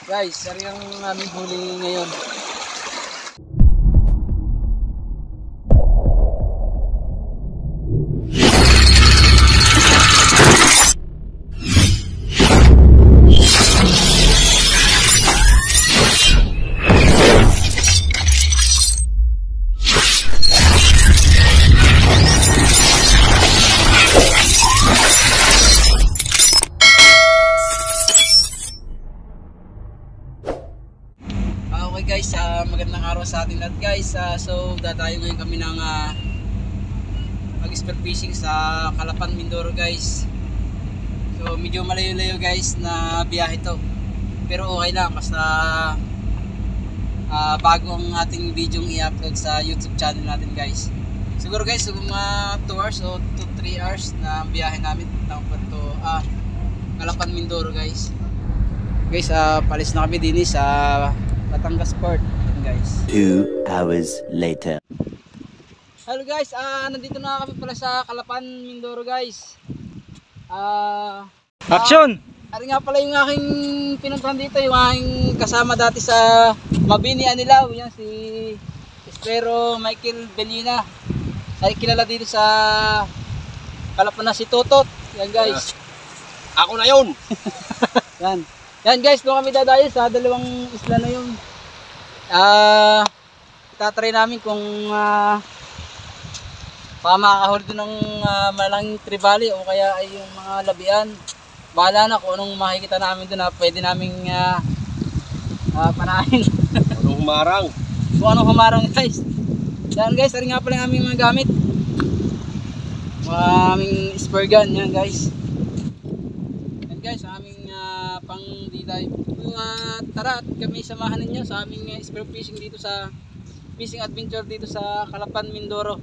Guys, sari ang aming huli ngayon. Okay guys, magandang araw sa ating lahat guys. So dadayo ngayon kami ng mag-spear fishing sa Calapan, Mindoro guys. So medyo malayo-layo guys na biyahe to. Pero okay lang, basta bago ang ating video i-upload sa YouTube channel natin guys. Siguro guys, mga 2 hours o 2-3 hours na biyahe namin ng Puerto Calapan, Mindoro guys. Guys, palis na kami din sa Batangas Port, guys. 2 hours later. Hello guys, nandito na kami pala sa Calapan, Mindoro guys. Action! Ari nga pala yung aking pinuntahan dito, yung aking kasama dati sa Mabini Anilaw, yan si Espero Michael Belina. Ay kilala dito sa Calapan na si Totot. Yan guys. Ako na yun. Yan. Yan guys, doon kami dadayo sa dalawang isla na yun. Itatry namin kung baka makakahuli doon ng malaking trevally o kaya ay yung mga labian. Bahala na kung anong makikita namin doon na pwede naming panahin. Anong humarang? Kung anong humarang guys. Yan guys, ari nga pala yung aming mga gamit. Aming spear gun, yan guys. Yan guys, aming pang dive. Tara at kami samahan ninyo sa aming spear fishing dito sa fishing adventure dito sa Calapan, Mindoro.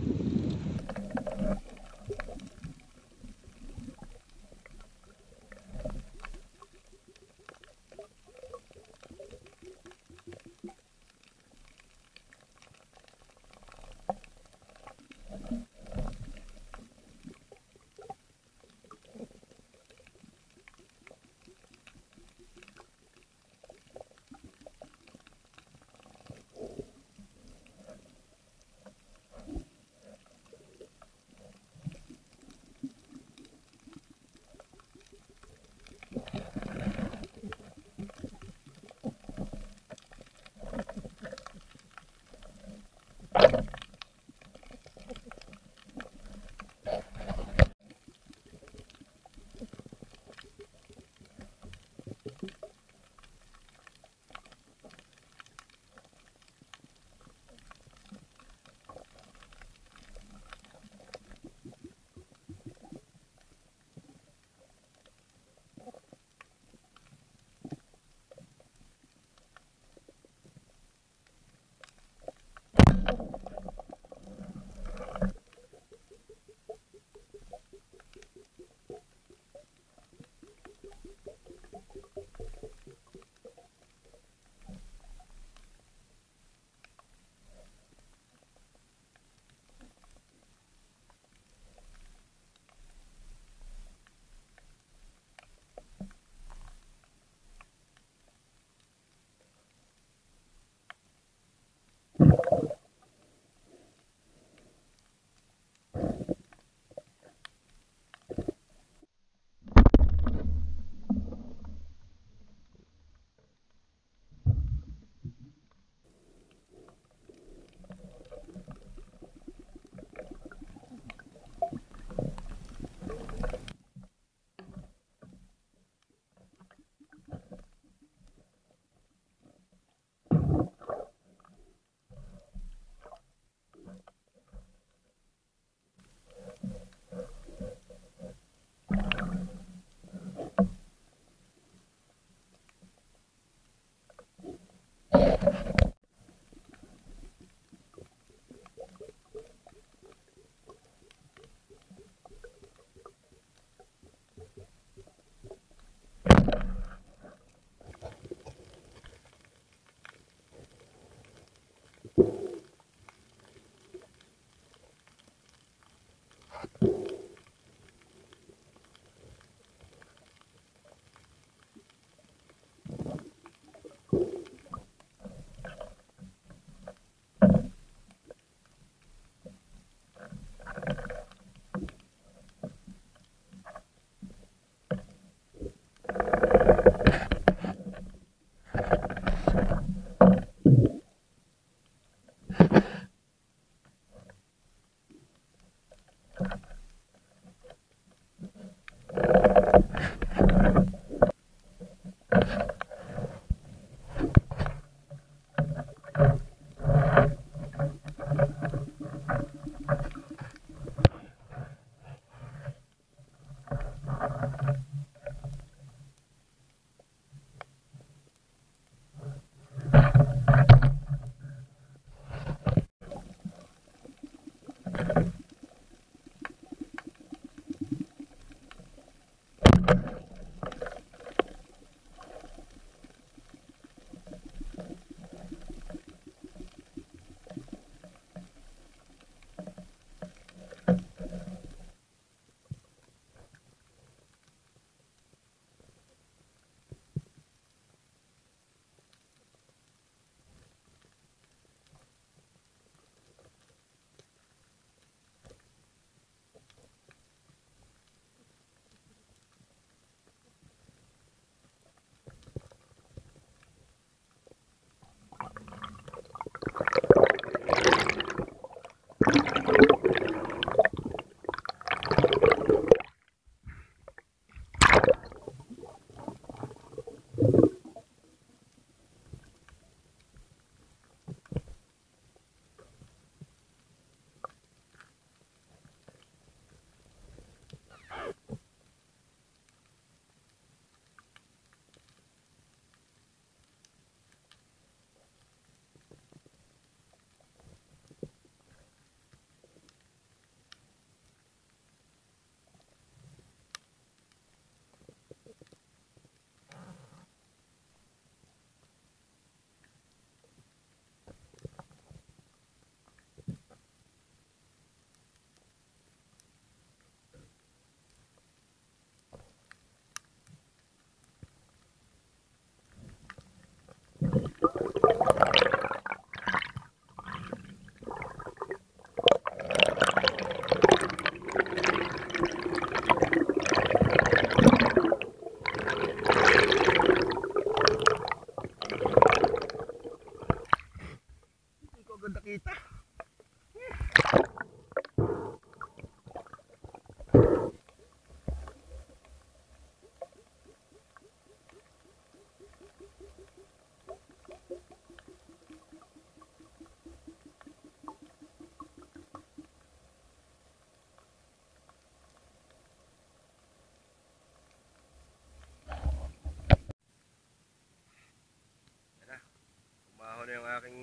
aking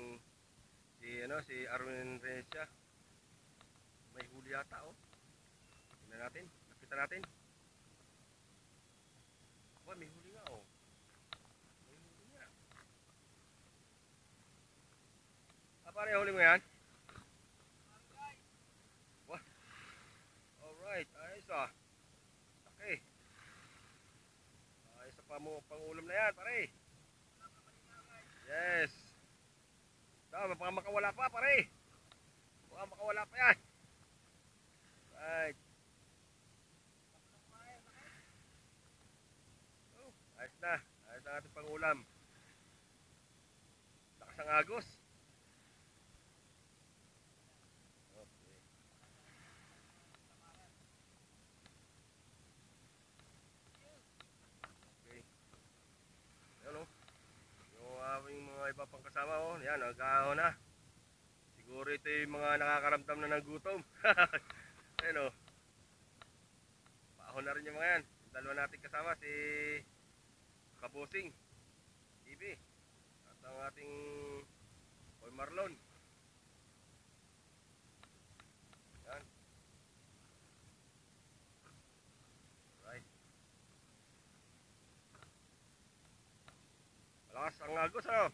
si Arwin Recia. May huli yata oh. Tingnan natin, nakita natin. May huli nga oh. May huli nga. Pare, huli mo yan? Wah. Alright, ayos ah. Okay. Ayos pa mo pang-ulam na yan, pare. Yes. Baka makawala pa, pare. Baka makawala pa yan. Right. Oh, ayos na. Ayos na ating pang-ulam. Lakas ang agos. Okay. Okay. Ayan o. Yung aming mga iba pang kasama o. Yan, nag-ahon na. Siguro ito yung mga nakakaramdam na ng gutom. Ayan o. Paahon na rin yung mga yan. Yung dalawa natin kasama, si Kabusing TV at ang ating Boy Marlon. Yan. Right. Malakas ang agos ano?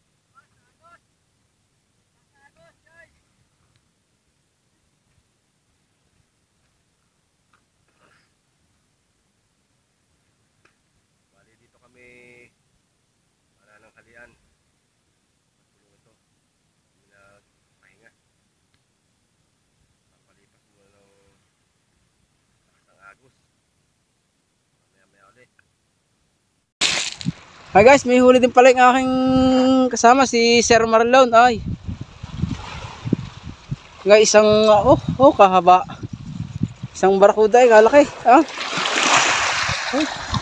Kami manananghalian. Matulong ito. Kami nagpahinga. Napalipas muna ng isang agos. Maya ulit. Hi guys, may huli din pala yung aking kasama si Sir Marlon. Ay. Guys, isang kahaba. Isang barakuda ay kalaki. Ah. Oh.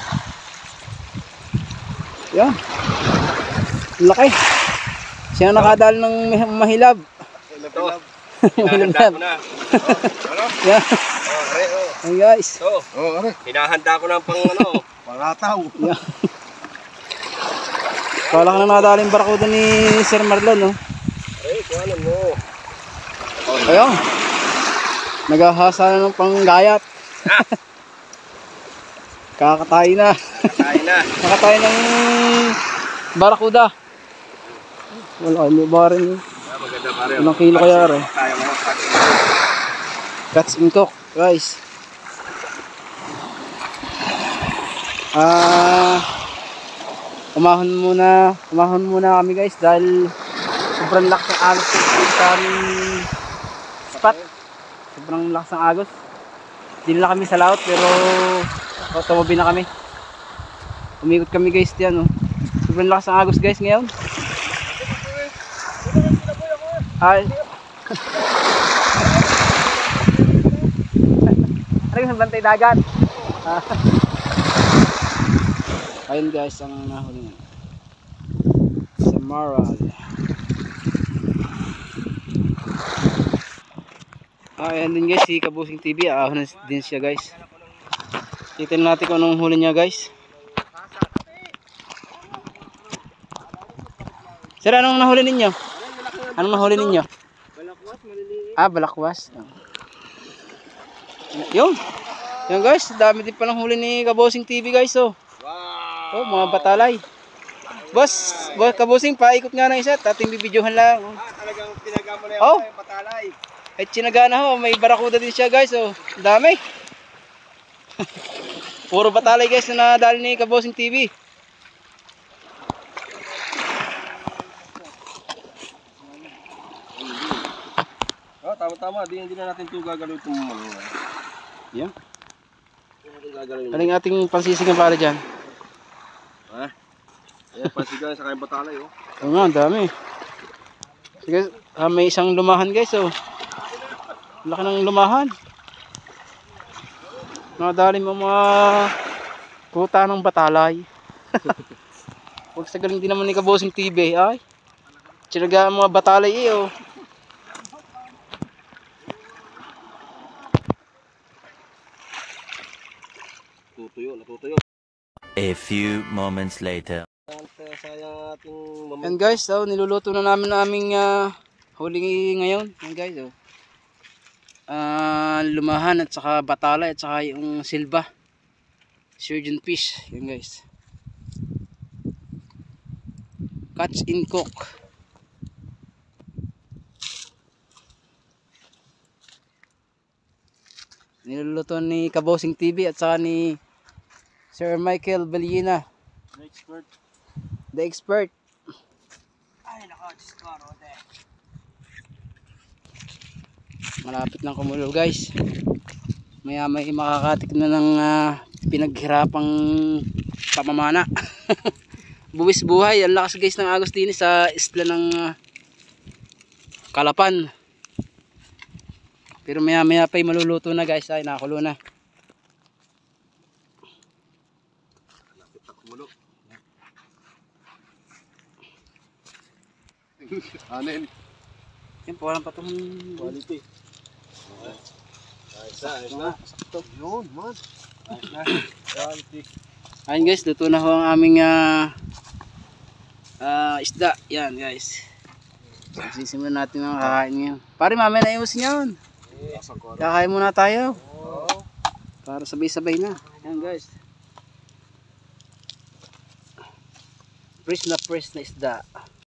Yan. Laki. Siya nakadal ng mahilab. Ito. Hinahanda ko na. Ano? Yan. Hey guys. So, hinahanda ko na pang pangataw. Yan. Kala ka na nakadal yung barakuda ni Sir Marlon, no? Kuhanan mo. Ayun. Naghahasa na ng panggayat. Kakatay na. Nakatay ng barakuda. Wala, may ba rin. Maganda pare. Ilang kilo kaya rin? Catch and cook, guys. Umahon muna kami guys dahil sobrang lakas ng agos sa aming spot. Sobrang lakas ng agos. Hindi na kami sa laot pero tumabi na kami. Umikot kami guys diyan oh. Sobrang lakas ng agos guys ngayon. Ay. Ano yung bantay dagat? Ayun guys ang nahuli niya. Sa Maral. Ayan din guys si Kabusing TV. Ahon din siya guys. Titignan natin kung anong huli niya guys. Sir, anong nahuli ninyo? Anong nahuli ninyo? Balakwas, maliliit. Ah, balakwas. Yun. Yan guys, dami din palang huli ni Kabusing TV guys oh. Wow. Oh, mga batalay. Boss, Kabusing, paikot nga ng isa, ating bibidyohan lang. Talagang tinaga mo na Oh. yung batalay. Ay, tsinaga na ho, may barakuda din siya guys oh. Dami. Puro batalay guys na nadali ni Kabusing TV. Tama. Hindi na natin ito gagalawin itong mga. Yan. Gagalawin. Aling ating pansisigang pala dyan. Ha? Ayan, pansigan sa kayong batalay oh. Oo nga, dami. Sige, may isang lumahan guys oh. Laki ng lumahan. Nadali mo mga puta ng batalay. Huwag sa galing din naman ni Kabusing TV ay. Tsinaga ang mga batalay oh. Natutuyo. A few moments later. masayang ating Yan guys, so, niluluto na namin aming huli ngayon. Yan guys, oh. Lumahan at saka batala at saka yung silba. Surgeon fish. Yan guys. Catch and cook. Niluluto ni Kabosing TV at saka ni Sir Michael Bellina. The expert. Ay, nako, diskaro de. Malapit lang kumulo guys. Maya may makakatik na ng pinaghirapang pamamana. Buwis buhay. Ang lakas guys ng agos din sa isla ng Kalapan. Pero maya maya pa'y maluluto na guys. Ay, nakakulo na. Anin. Yan po, walang patong Quality. Ayos na. sakto. Yun, man. Quality. Ayun guys, luto na ho ang aming isda. Yan guys. Sisimulan natin ang kakain ngayon. Pare, mamaya na iusin yun. Kakain muna tayo. Para sabay-sabay na. Yan guys. Fresh na isda.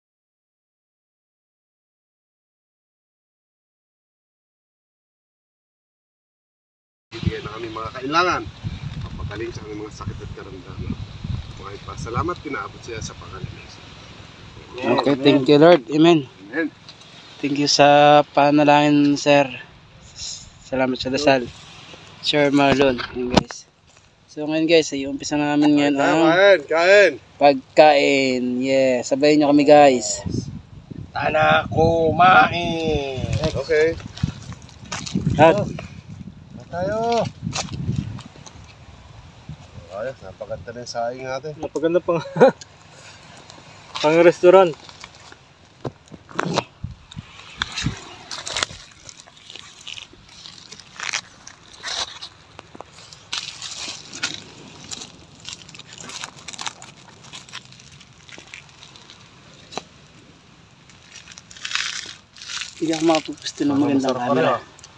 Bigyan na kami mga kailangan. Papagaling sa aming mga sakit at karamdaman. Mga pasalamat, pinaabot siya sa pangalan. Okay, thank you Lord. Amen. Amen. Thank you sa panalangin, sir. Salamat sa dasal. Sir Marlon. Ayan guys. So ngayon guys, ay umpisa na namin ngayon ang Kain! pagkain. Yeah, sabayin nyo kami guys. Tana kumain! Okay. At Tayo! Ayos, napaganda na yung saing natin. Napaganda pang pang restaurant. hindi ako makapupusto ng magandang camera.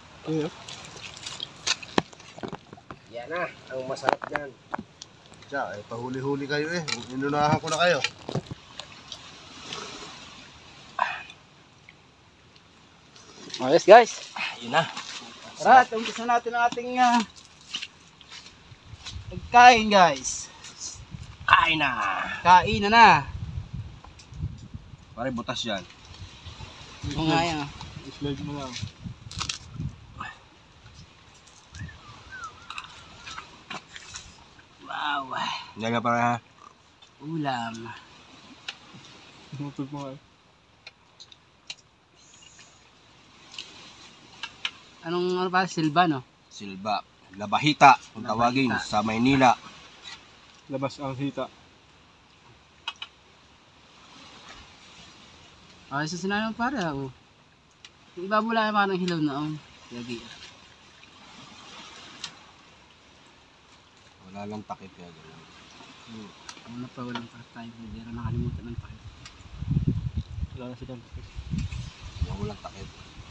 Yan na, ang masarap dyan. Tiya, eh, pahuli-huli kayo eh. Inunahan ko na kayo. Ayos guys. Yun na. Tara, umpisa natin ang ating pagkain guys. Kain na. Kain na na. Pare butas yan. Oo nga yan. Slide mo lang. Wow. Yan nga pare ha. Ulam. Tumutog mo nga. Anong pa? Silba no? Silba. Labahita. Kung tawagin sa Maynila. Labas ang hita. Ay, sa sinabi mo pare ako. Yung iba mula yung parang hilaw na ang lagi. Wala lang takip kaya gano'n. Ano pa walang tayo. Hindi na nakalimutan ng takip. Wala na silang takip. Walang takip.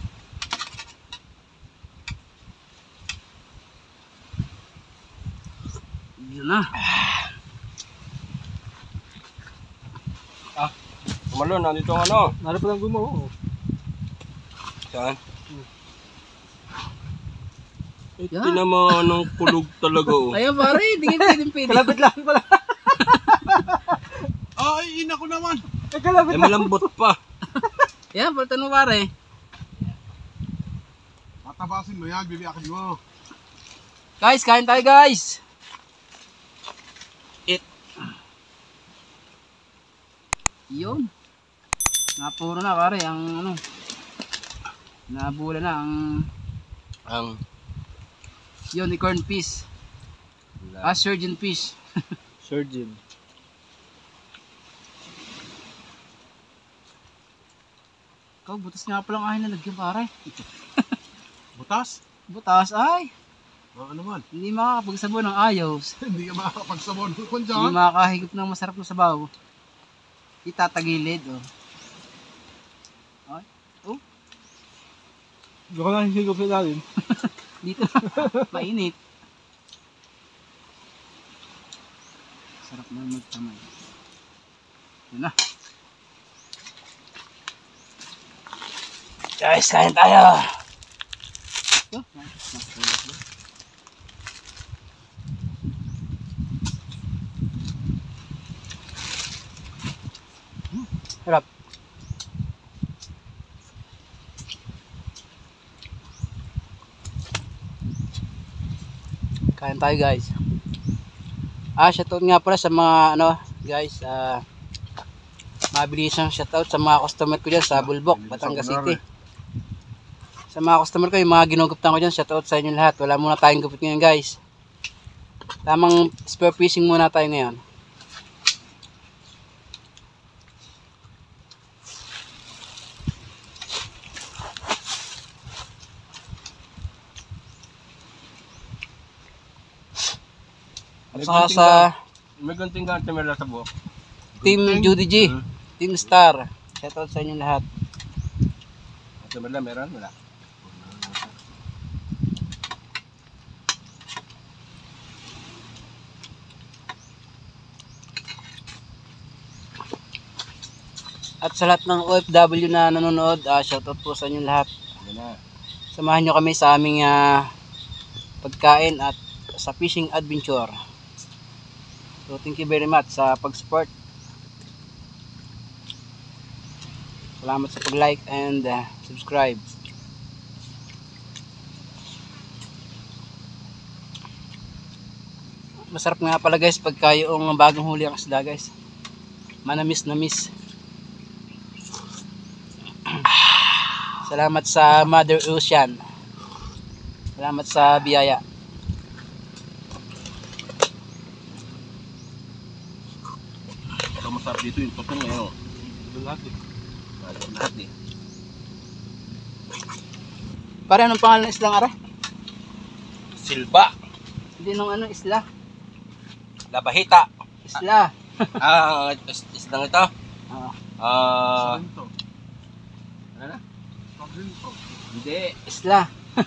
Yun na. Kumalon, nandito ang ano. Nara pa lang gumawa. Saan? Yan. Tinamaan ng kulog talaga oh. Ayun pare, hindi pwedeng pwede. Kalapit lang pala. Ay, ina ko naman! Eh malambot pa. Yan, palitan mo pare. Tatabasin mo yan, bibiyakin mo. Guys, kain tayo guys. Yun. Napuro na pare ang ano. Nabula na ang unicorn fish. Surgeon fish. Surgeon. Ikaw, butas nga palang ahin na lagyan pare. Butas? Butas ay. Ano naman? Hindi makakapagsabon ng ayos. Hindi ka makakapagsabon. Kung Hindi dyan. makakahigop ng masarap na sabaw. Itatagilid, oh. Ay, oh, Doon ka lang hisigop sa ilalim. dito. Mainit. Sarap na magkamay. Yun na. Guys, kain tayo. Oh, sarap. Kain tayo guys. Shoutout nga pala sa mga ano guys, mabilisang shoutout sa mga customer ko dyan sa Bulbok, Batangas City. Sa mga customer ko, yung mga ginuguptan ko dyan, shoutout sa inyo lahat. Wala muna tayong gupit ngayon guys. Tamang spear fishing muna tayo ngayon. At saka sa May gunting ka meron sa buhok. Team Judy G, Team Star, shoutout sa inyo lahat. At meron? Wala. At sa lahat ng OFW na nanonood, shoutout po sa inyo lahat. Yan na. Samahan nyo kami sa aming pagkain at sa fishing adventure. So thank you very much sa pag-support. Salamat sa pag-like and subscribe. Masarap nga pala guys pagka yung bagong huli ang isda guys. Manamis na miss. Salamat sa Mother Ocean. Salamat sa biyaya. Ito masarap dito yung tutong ngayon. Doon lahat eh. Lahat eh. Pare, anong pangalan ng islang ara? Silba. Hindi nung ano, isla. Labahita. Isla. Islang ito. Ah, Ito. Ano na? Ito. Hindi. isla.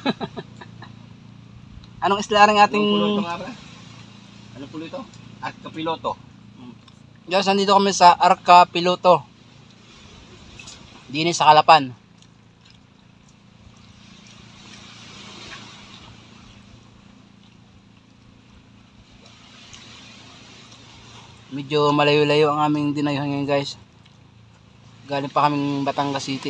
Anong isla rin ating... Anong pulo ito nga ba? Anong pulo ito? At kapiloto. Guys, nandito kami sa Arca Piloto. Dini sa Kalapan. Medyo malayo-layo ang aming dinayuhan ngayon guys. Galing pa kaming Batangas City.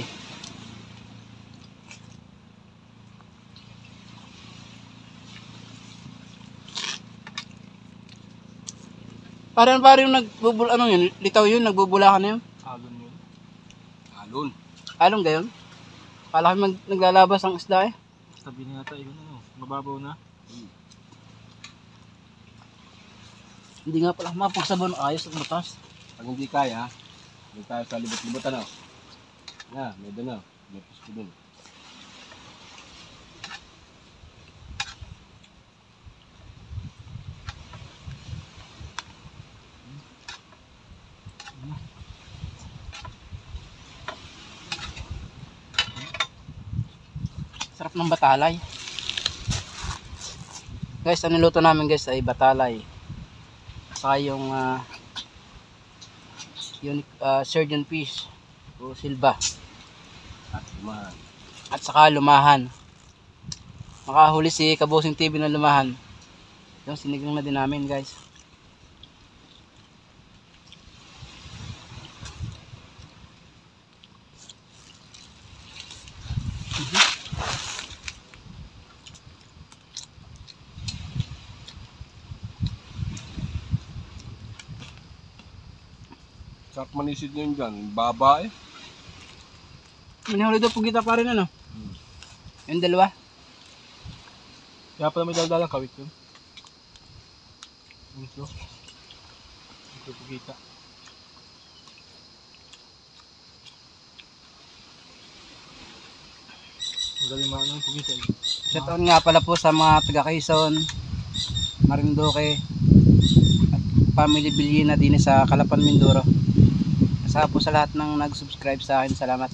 Parang yung nagbubul ano yun, litaw yun, nagbubulakan na yun. Alon yun. Alon. Along gayon. Kala kami naglalabas ang isda eh. Sabi niya yata yun ano. Mababaw na. Hindi nga pala mapagsabon ayos at matas. Pag hindi kaya, doon tayo sa libot-libotan na. May doon na. May pusko doon. Sarap ng batalay. Guys, ang niluto namin guys ay batalay. Saka yung surgeon fish o silba. At lumahan. At saka lumahan. Makahuli si Kabosing TV ng lumahan. Yung sinigang na din namin guys. Sarap manisid nyo yun dyan. Baba eh. Minahuli daw po kita pa rin ano. Yung dalawa. Kaya pala may daldalang kawit yun. Ito. Ito po kita. Ang galing mga anong pugita eh. Shoutout nga pala po sa mga taga Quezon, Marinduque at Family Villena din sa Calapan, Mindoro. Sa po sa lahat ng nag-subscribe sa akin, salamat.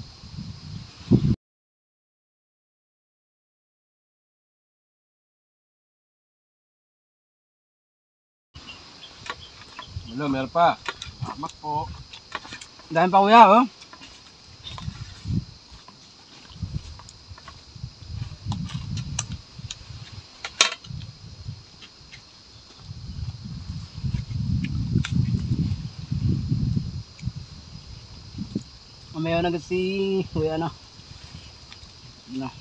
Wala, meron pa. Salamat po. Dami pa kuya, oh. Mamaya na kasi kuya na. Ano?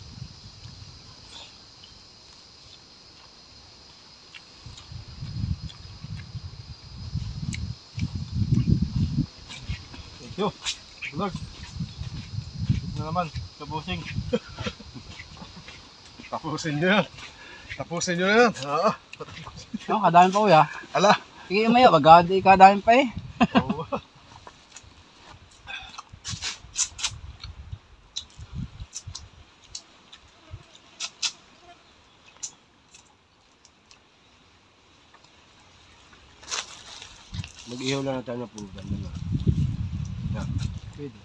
Thank you. Vlog. Ito na naman. Kabusing. Tapusin nyo yan. Tapusin nyo na yan. Oo. Oh, kadami pa kuya. Ala. Sige, mamaya, bagadi kadami pa eh. Oo. Mag-ihaw lang na tayo ng pulutan. Yan. Pwede.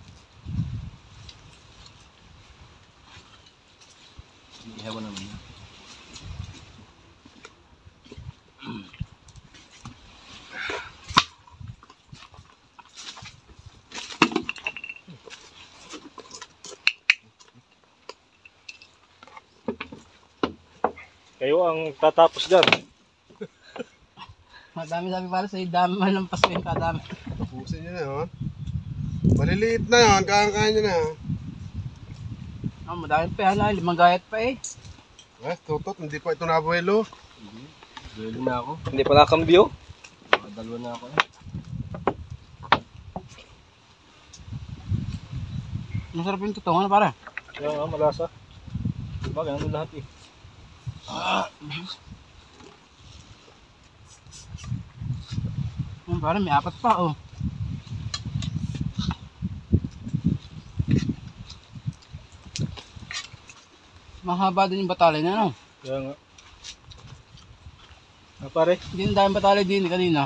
Ihaw naman yan. Kayo ang tatapos dyan. Madami sabi para sa dami malampas ko yung kadami. Tapusin nyo na yun. Maliliit na yan. Kaya nyo na yan. Oh, madami pa yan, 5 gayat pa eh. Tutot. Hindi pa ito nabuelo. Duelo na ako. Hindi pa nakambyo. Dalawa na ako. Masarap yung tutungan para. Kaya nga, malasa. Diba, ganun lahat eh. Para may 4 pa oh. Mahaba din yung batalay na no. Kaya nga. Pare, Hindi na daming batalay din kanina.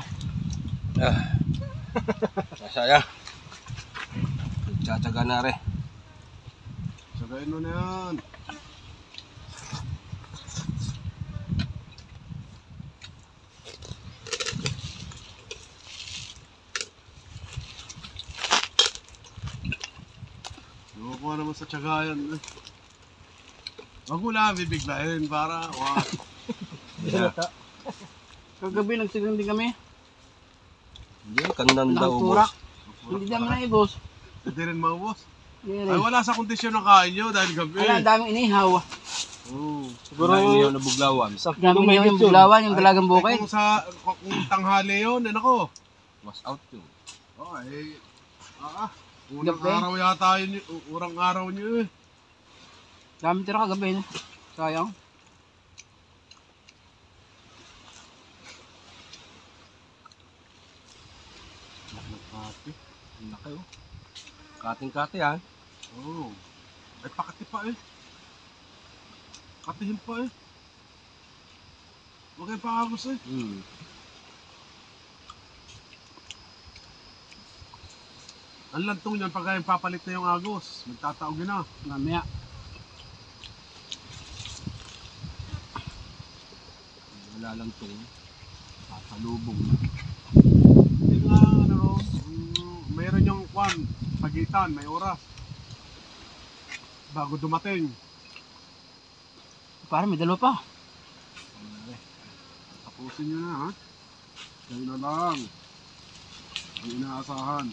Masaya. Tsatsaga na rin. Sagayin mo na yan. Nakukuha naman sa tsagayan. Wag mo lang bibiglayin para Kagabi nagsigang din kami. Hindi, kandan daw Nakaturak. boss. Hindi naman na ibos. hindi rin maubos. Hindi Ay rin. wala sa kondisyon ng kain nyo dahil gabi. Wala, ang daming inihaw. Oo. siguro Wala inihaw na buglawan. Daming inihaw yung buglawan, yung dalagang bukid. Kung tanghali yun, ako. Was out yun. Oh, unang Gabi. araw yata yun, urang araw nyo eh. Dami tira kagabi. Sayang. Kati. Ang laki oh. Kating-kati ah. Oo. Ay, pakati pa eh. Katihin pa eh. Huwag kayo pakagos eh. Ang lantong niyan pag kayong papalit na yung agos. Magtataogin na. Mamaya. Wala lang ito. Pasalubong. Hindi nga, mayroon yung pagitan, may oras. Bago dumating. Parang may 2 pa. Tapusin nyo na ha. Yan na lang. Ang inaasahan.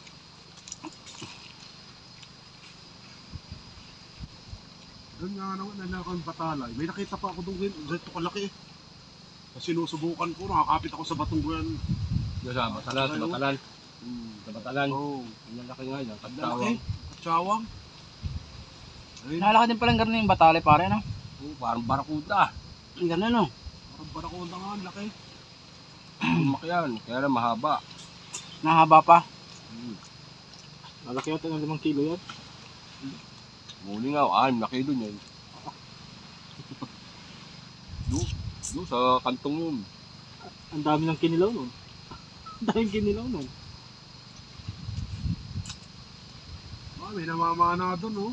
Doon nga naman nalakang batalay. May nakita pa ako doon ganito kalaki eh. Kasi sinusubukan ko, nakakapit ako sa batong yan. Sa batalan, sa batalan. Sa batalan. Oo. Ang laki nga yun. Laki. Katsawang. Katsawang. Ayun. Nalaki din palang ganun yung batalay pare no. Parang barakuda. Yung ganun no. Parang barakuda nga, ang laki. Lumaki yan. Kaya lang mahaba. Nahaba pa. malaki yata ng 5 kilo yan. Muli nga, 6 na kilo niyan. Doon sa kantong yun. Ang dami ng kinilaw nun. Ang daming kinilaw nun. may namamana doon, oh.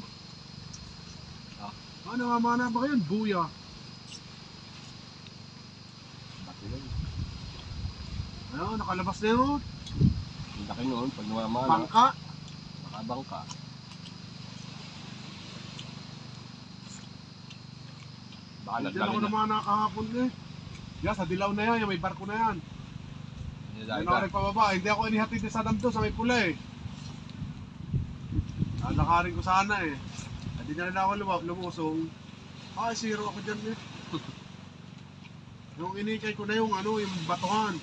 Namamana ba kayo? Buya. Ayun, nakalabas na yun. Ang laki noon, pag namamana, Bangka. nakabangka. Baka Hindi nagdali ako na. namana kahapon eh. Yan, sa dilaw na yan, yung may barko na yan. Hindi Hindi ako nagpababa. Hindi ako inihatid sa dam doon sa may pula eh. Lalakarin ko sana eh. Hindi na rin ako lumusong. Zero ako dyan eh. Yung inikay ko na yung yung batuhan.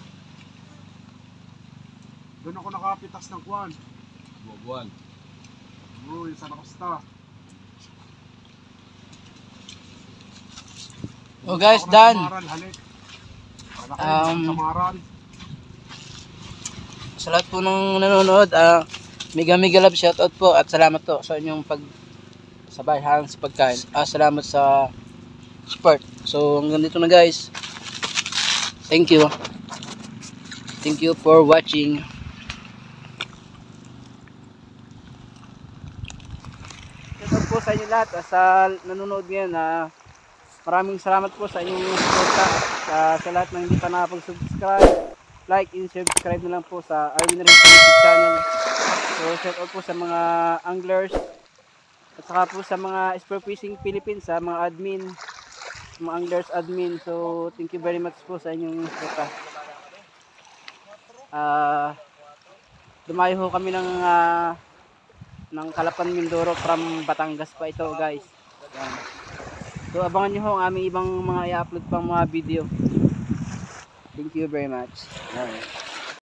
Doon ako nakapitas ng kwan. Buwan. Yung San Acosta. Oh guys, Ako ng done. Samaral, halik. Para kayo, Samaral. Sa lahat po ng nanonood, mega love shoutout po at salamat po sa inyong pagsabayan sa pagkain. Salamat sa support. So hanggang dito na guys. Thank you. Thank you for watching. Shoutout po sa inyo lahat sa nanonood ngayon. Maraming salamat po sa inyong suporta sa lahat ng hindi pa nakapag-subscribe. Like and subscribe na lang po sa Arwin Rin YouTube channel. So shout out po sa mga anglers at saka po sa mga Spear Fishing Philippines, sa mga admin, mga anglers admin. So thank you very much po sa inyong suporta. Dumayo ho kami ng Calapan, Mindoro from Batangas pa ito guys. Yan. So abangan nyo ho ang aming ibang mga i-upload pang mga video. Thank you very much. Alright.